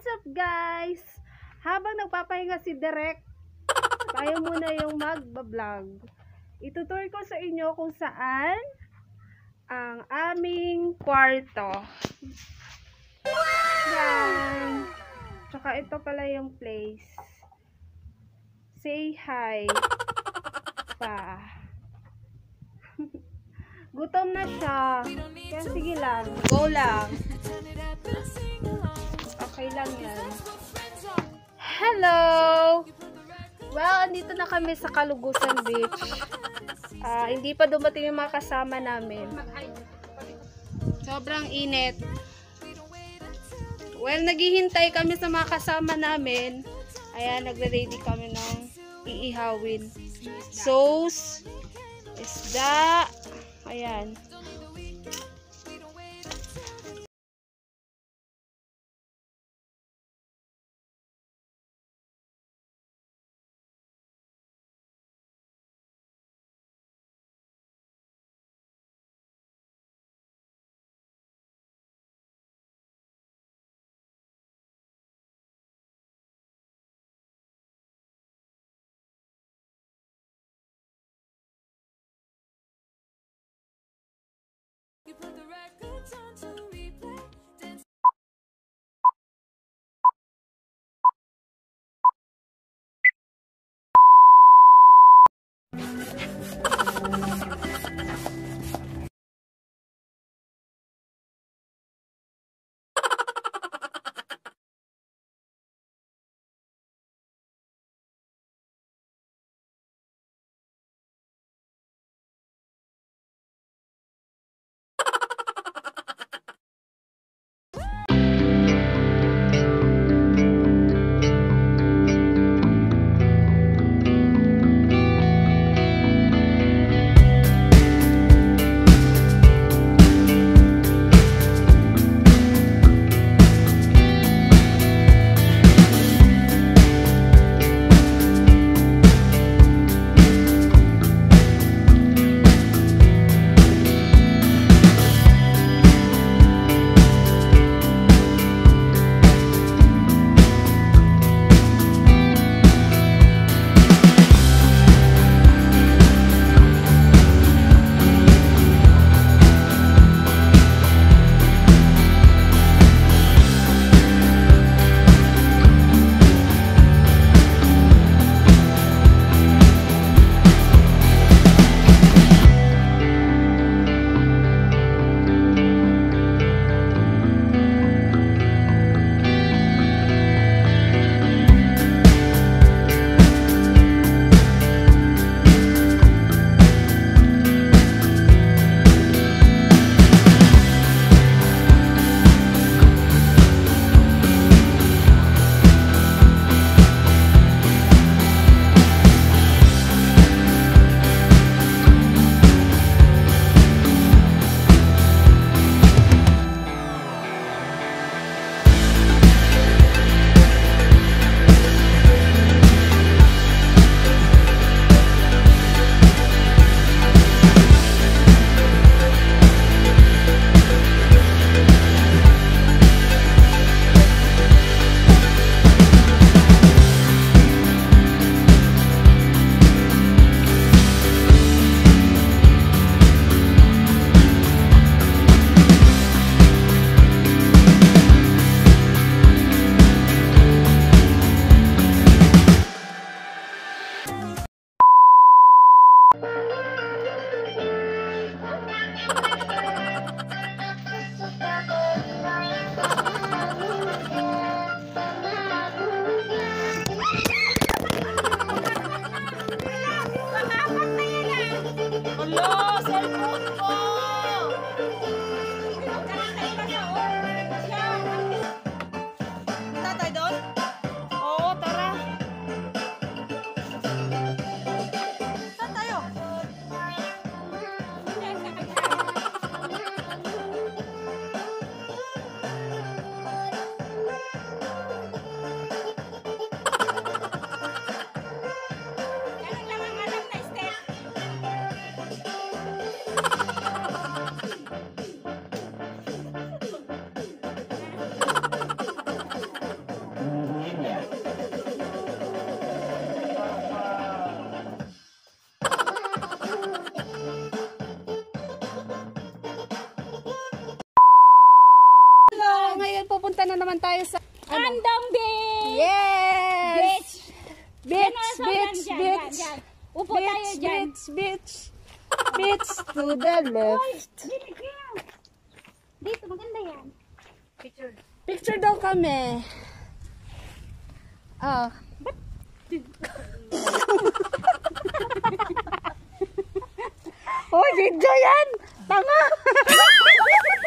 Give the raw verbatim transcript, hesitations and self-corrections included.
What's up guys? Habang nagpapahinga si Derek, tayo muna yung magbablog. Itutur ko sa inyo kung saan ang aming kwarto. Yan. Tsaka ito pala yung place. Say hi pa. Gutom na siya. Kaya sige lang. Go lang. Okay lang yan. Hello! Well, andito na kami sa Calugusan Beach. Uh, hindi pa dumating yung mga kasama namin. Sobrang init. Well, naghihintay kami sa mga kasama namin. Ayan, nagre-ready kami ng iihawin. Sauce, isda, ayan. You put the records on to replay. naman tayo sa... Ano? Andong Beach! Yes! Beach! Beach, Dyan, beach, dyan, dyan, beach. dyan. Upo Beach, tayo dyan. beach, beach. Beach to the left. Dito, maganda yan. Picture. Picture daw kami. Oh. Oh, video yan! Tanga!